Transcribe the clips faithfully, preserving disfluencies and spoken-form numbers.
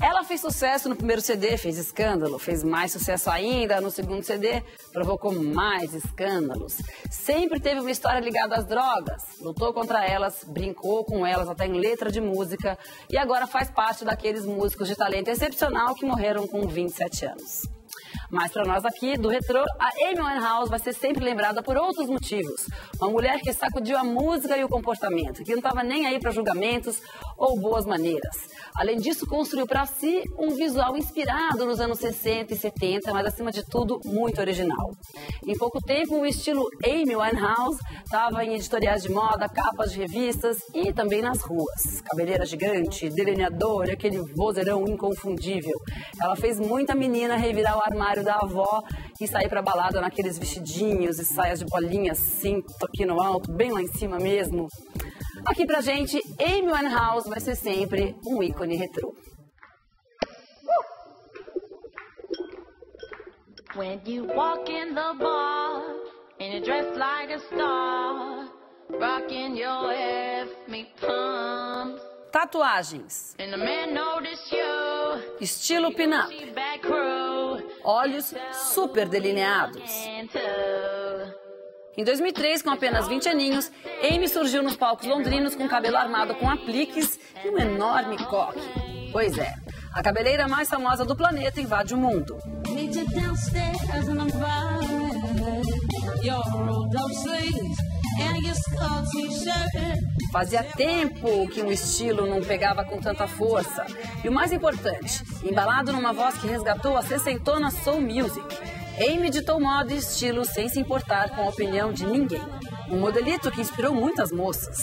Ela fez sucesso no primeiro C D, fez escândalo, fez mais sucesso ainda no segundo C D, provocou mais escândalos. Sempre teve uma história ligada às drogas, lutou contra elas, brincou com elas até em letra de música e agora faz parte daqueles músicos de talento excepcional que morreram com vinte e sete anos. Mas para nós aqui do Retrô, a Amy Winehouse vai ser sempre lembrada por outros motivos. Uma mulher que sacudiu a música e o comportamento, que não estava nem aí para julgamentos ou boas maneiras. Além disso, construiu para si um visual inspirado nos anos sessenta e setenta, mas acima de tudo, muito original. Em pouco tempo, o estilo Amy Winehouse estava em editoriais de moda, capas de revistas e também nas ruas. Cabeleira gigante, delineador, aquele vozeirão inconfundível. Ela fez muita menina revirar o armário da avó e sair pra balada naqueles vestidinhos e saias de bolinha, cinto aqui no alto, bem lá em cima mesmo. Aqui pra gente, Amy Winehouse vai ser sempre um ícone retrô. When you walk in the bar and you dress like a star, rocking your F me pumps. Tatuagens. And the man notice you. Estilo pin-up. Olhos super delineados. Em dois mil e três, com apenas vinte aninhos, Amy surgiu nos palcos londrinos com cabelo armado com apliques e um enorme coque. Pois é, a cabeleira mais famosa do planeta invade o mundo. Fazia tempo que um estilo não pegava com tanta força. E o mais importante, embalado numa voz que resgatou a sessentona soul music, Amy ditou moda e estilo sem se importar com a opinião de ninguém. Um modelito que inspirou muitas moças.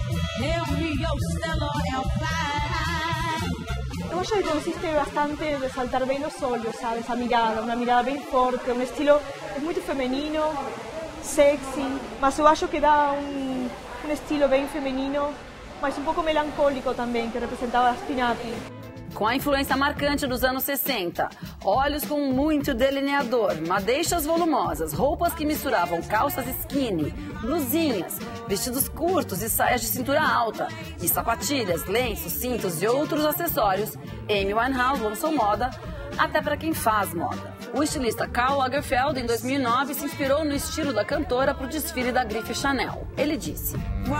Eu acho que consiste bastante de saltar bem os olhos, sabe? Essa mirada, uma mirada bem forte, um estilo muito feminino, sexy, mas eu acho que dá um, um estilo bem feminino, mas um pouco melancólico também, que representava as pin-up. Com a influência marcante dos anos sessenta, olhos com muito delineador, madeixas volumosas, roupas que misturavam calças skinny, blusinhas, vestidos curtos e saias de cintura alta, e sapatilhas, lenços, cintos e outros acessórios, Amy Winehouse lançou moda até para quem faz moda. O estilista Karl Lagerfeld, em dois mil e nove, se inspirou no estilo da cantora para o desfile da grife Chanel. Ele disse: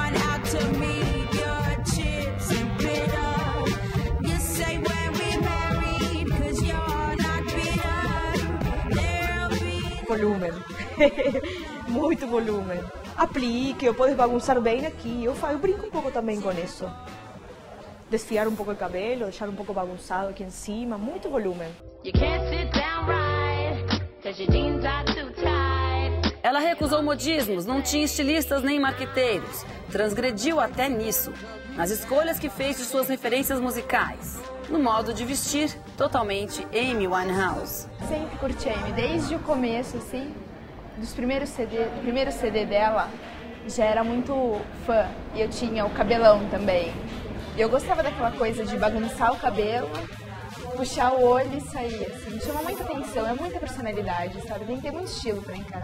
volumen, muito volumen. Aplique, ou pode bagunçar bem aqui. Eu, eu brinco um pouco também com isso. Desfiar um pouco o cabelo, deixar um pouco bagunçado aqui em cima, muito volumen. Ela recusou modismos, não tinha estilistas nem marqueteiros. Transgrediu até nisso, nas escolhas que fez de suas referências musicais. No modo de vestir, totalmente Amy Winehouse. Sempre curti a Amy, desde o começo, assim, dos primeiros C D, do primeiro C D dela, já era muito fã. E eu tinha o cabelão também. E eu gostava daquela coisa de bagunçar o cabelo, puxar o olho e sair, assim. Chama muita atenção, é muita personalidade, sabe? Tem que ter muito estilo pra encarar.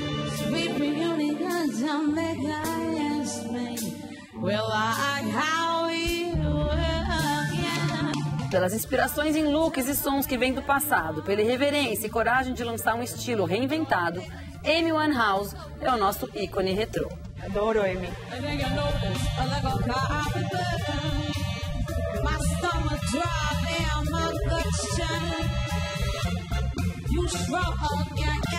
Pelas inspirações em looks e sons que vêm do passado, pela irreverência e coragem de lançar um estilo reinventado, Amy Winehouse é o nosso ícone retrô. Adoro Amy. You strong, yeah.